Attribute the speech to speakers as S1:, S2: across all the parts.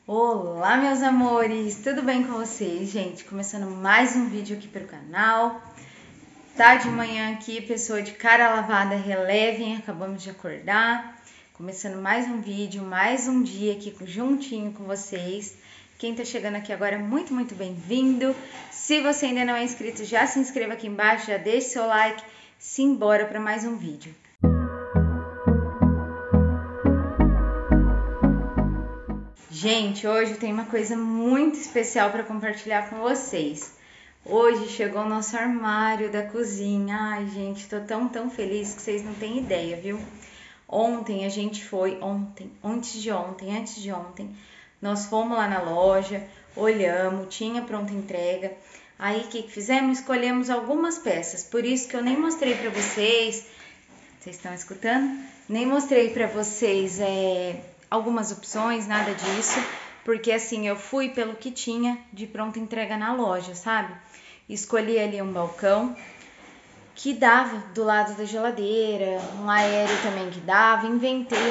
S1: Olá, meus amores, tudo bem com vocês, gente? Começando mais um vídeo aqui para o canal. Tá de manhã aqui, pessoa de cara lavada, relevem, acabamos de acordar. Começando mais um vídeo, mais um dia aqui juntinho com vocês. Quem tá chegando aqui agora, muito bem-vindo. Se você ainda não é inscrito, já se inscreva aqui embaixo, já deixe seu like. Simbora para mais um vídeo. Gente, hoje tem uma coisa muito especial para compartilhar com vocês. Hoje chegou o nosso armário da cozinha. Ai, gente, tô tão feliz que vocês não têm ideia, viu? Ontem a gente foi, antes de ontem, nós fomos lá na loja, olhamos, tinha pronta entrega. Aí o que fizemos? Escolhemos algumas peças, por isso que eu nem mostrei para vocês. Vocês estão escutando? Nem mostrei para vocês algumas opções, nada disso, porque assim, eu fui pelo que tinha de pronta entrega na loja, sabe? Escolhi ali um balcão que dava do lado da geladeira, um aéreo também que dava, inventei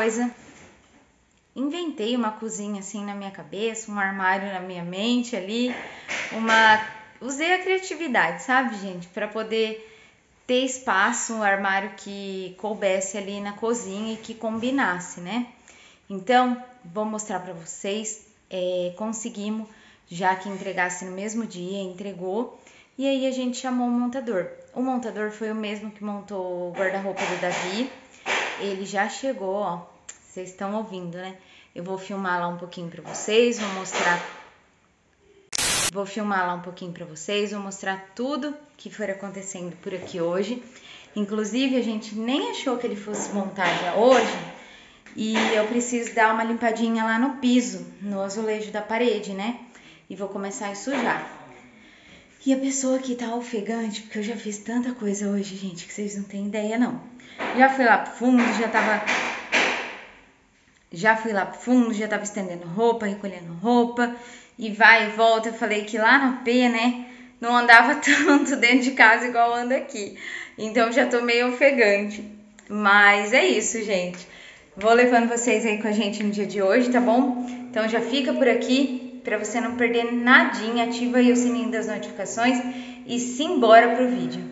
S1: uma cozinha assim na minha cabeça, um armário na minha mente ali, usei a criatividade, sabe, gente, para poder ter espaço, um armário que coubesse ali na cozinha e que combinasse, né? Então, vou mostrar para vocês, conseguimos, já que entregasse no mesmo dia, entregou, e aí a gente chamou o montador. O montador foi o mesmo que montou o guarda-roupa do Davi, ele já chegou, ó, vocês estão ouvindo, né? Eu vou filmar lá um pouquinho para vocês, vou mostrar tudo que for acontecendo por aqui hoje. Inclusive, a gente nem achou que ele fosse montar já hoje, e eu preciso dar uma limpadinha lá no piso, no azulejo da parede, né? E vou começar a ensujar. E a pessoa aqui tá ofegante, porque eu já fiz tanta coisa hoje, gente, que vocês não têm ideia, não. Já fui lá pro fundo, já tava estendendo roupa, recolhendo roupa, e vai e volta. Eu falei que lá no P, né, não andava tanto dentro de casa igual anda aqui. Então já tô meio ofegante. Mas é isso, gente. Vou levando vocês aí com a gente no dia de hoje, tá bom? Então já fica por aqui, pra você não perder nadinha, ativa aí o sininho das notificações e simbora pro vídeo.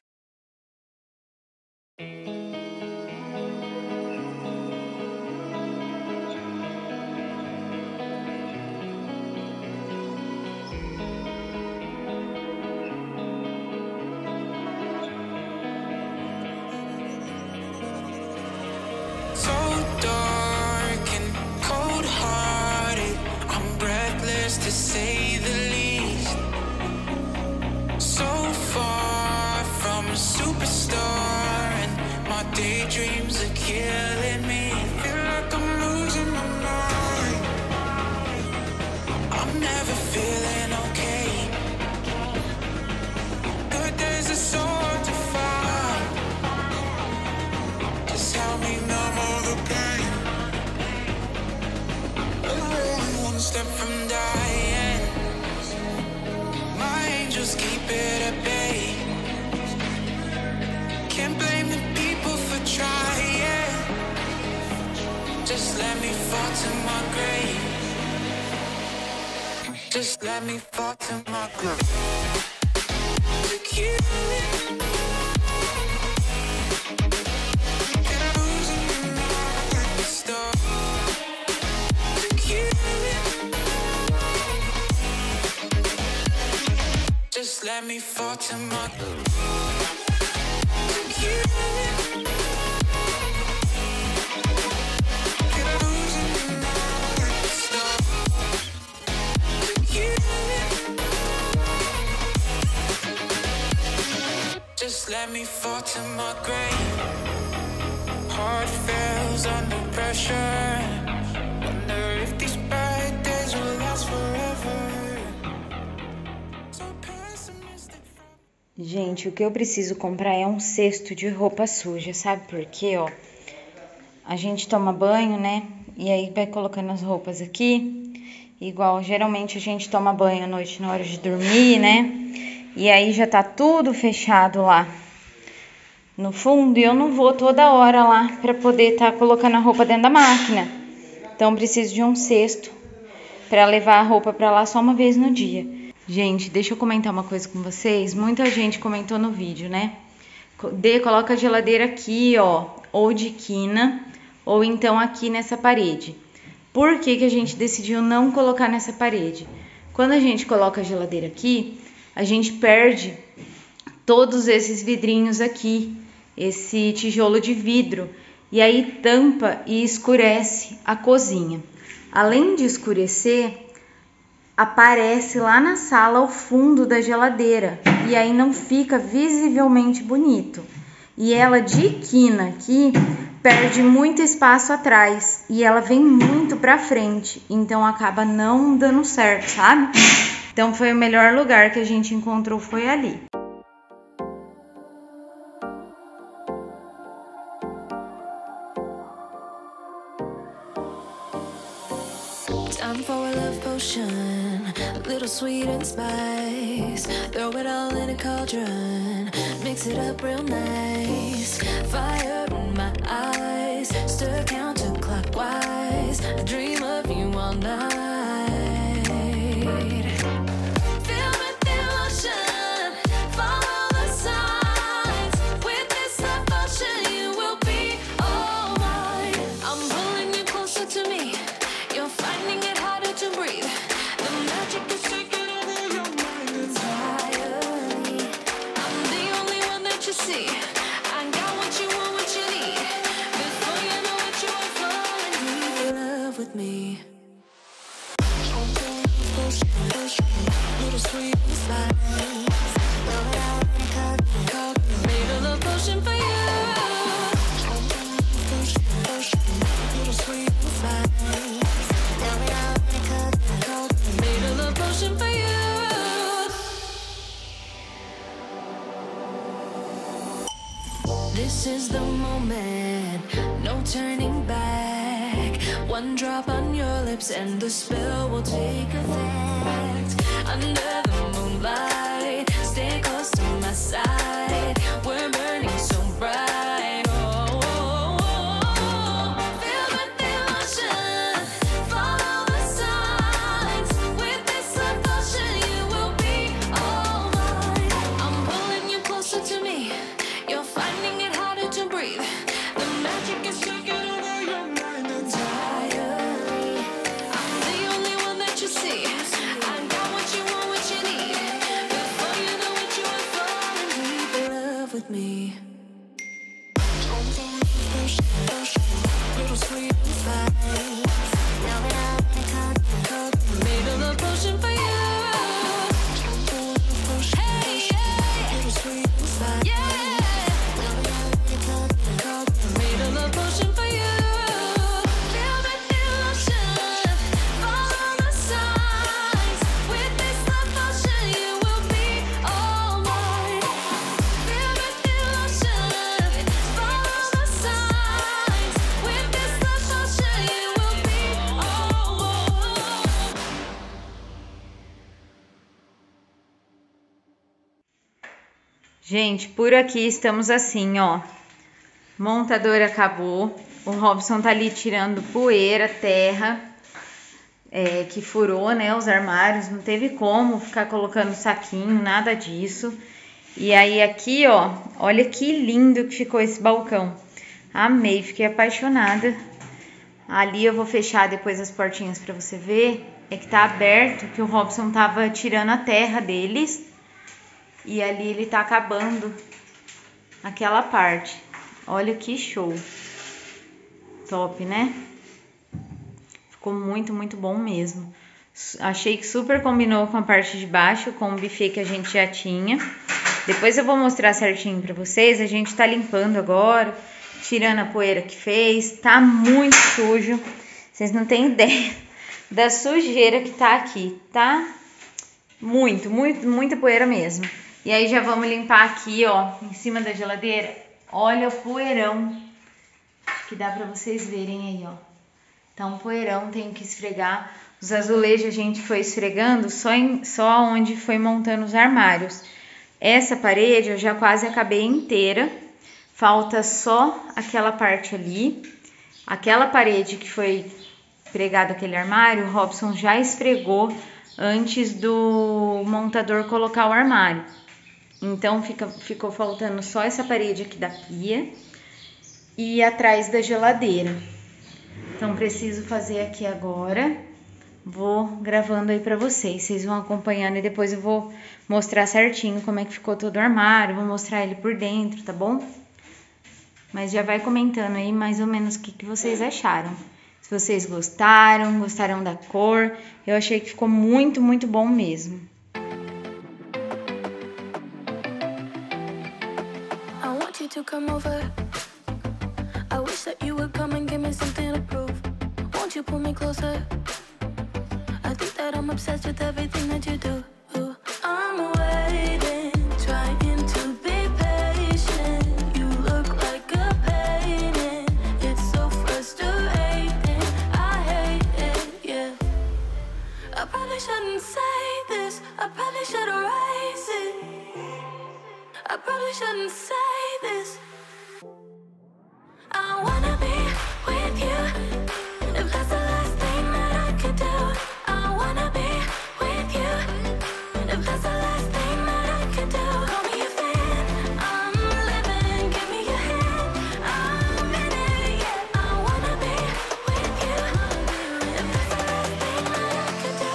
S2: To say the least, so far from a superstar, and my daydreams are killing me. Feel like I'm losing my mind. I'm never feeling okay. Good days are so hard to find. Just help me numb all the pain. I'm only one step from dying. Just keep it at bay. Can't blame the people for trying. Just let me fall to my grave. Just let me fall to my grave. Look you. Just let me fall to my Just let me fall to my grave. Heart fails under pressure. Wonder if these bad days will last forever.
S1: Gente, o que eu preciso comprar é um cesto de roupa suja, sabe por quê, ó? A gente toma banho, né? E aí vai colocando as roupas aqui, igual geralmente a gente toma banho à noite na hora de dormir, né? E aí já tá tudo fechado lá no fundo e eu não vou toda hora lá pra poder tá colocando a roupa dentro da máquina. Então preciso de um cesto para levar a roupa para lá só uma vez no dia. Gente, deixa eu comentar uma coisa com vocês. Muita gente comentou no vídeo, né? Coloca a geladeira aqui, ó, ou de quina, ou então aqui nessa parede. Por que que a gente decidiu não colocar nessa parede? Quando a gente coloca a geladeira aqui, a gente perde todos esses vidrinhos aqui, esse tijolo de vidro, e aí tampa e escurece a cozinha. Além de escurecer, aparece lá na sala o fundo da geladeira, e aí não fica visivelmente bonito. E ela de quina aqui perde muito espaço atrás e ela vem muito pra frente, então acaba não dando certo, sabe? Então foi o melhor lugar que a gente encontrou, foi ali.
S2: Time for a love potion, a little sweet and spice. Throw it all in a cauldron, mix it up real nice. Fire in my eyes, stir counterclockwise. I dream of you all night. Fill with devotion, follow the signs. With this devotion, you will be all mine. I'm pulling you closer to me. You're finding it harder to breathe. The magic is taking over your mind entirely. I'm the only one that you see. I got what you want, what you need. Before you know it, you are falling deep in love with me. Little sweet spice. Made a love potion for you. Little sweet spice. Made a love potion for you. This is the moment, no turning back. One drop on your lips and the spell will take effect. Under the moonlight, stay close to my side. We're burning so bright. Oh, oh, oh. Feel the devotion, follow the signs. With this devotion, you will be all mine. I'm pulling you closer to me. You're finding it harder to breathe. The magic is taking over your mind entirely. I'm the only one that you see. I got what you want, what you need. Before you know it, you are falling deep in love with me. Little sweet spice. Made a love potion for you. Hey, yeah. Little sweet spice. Yeah. Made a love potion for you. Feel the devotion, follow the signs. With this love potion, you will be all mine. Feel the devotion, follow the signs. With this love potion, you will be all mine.
S1: Gente, por aqui estamos assim, ó. Montador acabou. O Robson tá ali tirando poeira, terra, que furou, né, os armários. Não teve como ficar colocando saquinho, nada disso. E aí aqui, ó, olha que lindo que ficou esse balcão. Amei, fiquei apaixonada. Ali eu vou fechar depois as portinhas pra você ver. É que tá aberto, que o Robson tava tirando a terra deles. E ali ele tá acabando aquela parte. Olha que show. Top, né? Ficou muito, muito bom mesmo. Achei que super combinou com a parte de baixo, com o buffet que a gente já tinha. Depois eu vou mostrar certinho pra vocês. A gente tá limpando agora, tirando a poeira que fez. Tá muito sujo. Vocês não têm ideia da sujeira que tá aqui, tá? Muito, muito, muita poeira mesmo. E aí já vamos limpar aqui, ó, em cima da geladeira. Olha o poeirão. Acho que dá pra vocês verem aí, ó. Tá um poeirão, tenho que esfregar. Os azulejos a gente foi esfregando só onde foi montando os armários. Essa parede eu já quase acabei inteira. Falta só aquela parte ali. Aquela parede que foi pregado aquele armário, o Robson já esfregou antes do montador colocar o armário. Então ficou faltando só essa parede aqui da pia e atrás da geladeira. Então preciso fazer aqui agora. Vou gravando aí pra vocês. Vocês vão acompanhando e depois eu vou mostrar certinho como é que ficou todo o armário. Vou mostrar ele por dentro, tá bom? Mas já vai comentando aí mais ou menos o que vocês acharam. Se vocês gostaram da cor. Eu achei que ficou muito, muito bom mesmo.
S3: I want you to come over. I wish that you would come and give me something to prove. Won't you pull me closer? I think that I'm obsessed with everything that you do. I'm waiting, trying to be patient. You look like a painting. It's so frustrating. I hate it, yeah. I probably shouldn't say this. I probably should erase it. I probably shouldn't say this. I wanna be with you. If that's the last thing that I could do. I wanna be with you. If that's the last thing that I could do. Call me a fan. I'm living. Give me your hand. I'm in it, yeah. I wanna be with you. If that's the last thing that I could do.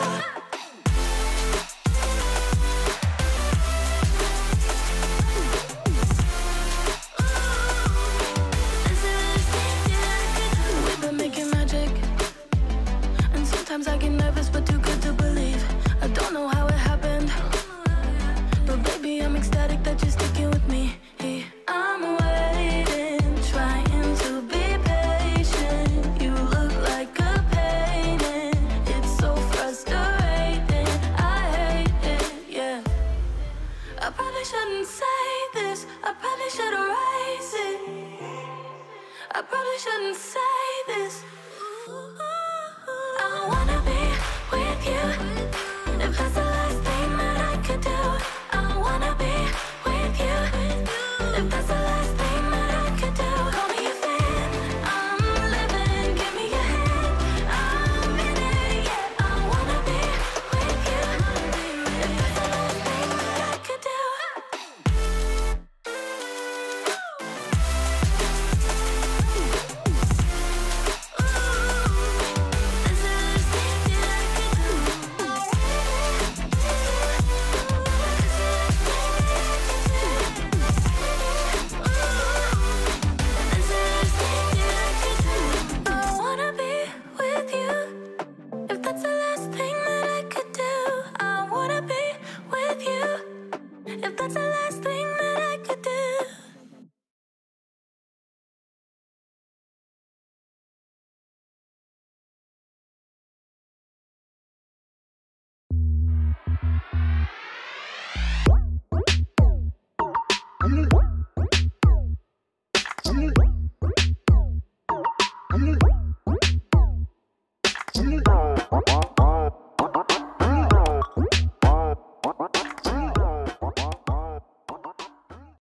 S3: We've been making magic, and sometimes I get nervous, but too good to believe. I don't know how it happened, but baby, I'm ecstatic that you're sticking with me. I'm waiting, trying to be patient. You look like a painting. It's so frustrating. I hate it, yeah. I probably shouldn't say this. I probably should erase it. I probably shouldn't say this. I wanna be with you. If that's the last thing that I could do. I wanna be with you. If that's the last thing that I could do. Call me a fan. I'm living. Give me your hand. I'm in it, yeah. I wanna be with you. If that's the last thing that I could do. I wanna be with you. If that's the last thing that I could do. I wanna be with you. If that's the last thing that I could do.
S2: I'm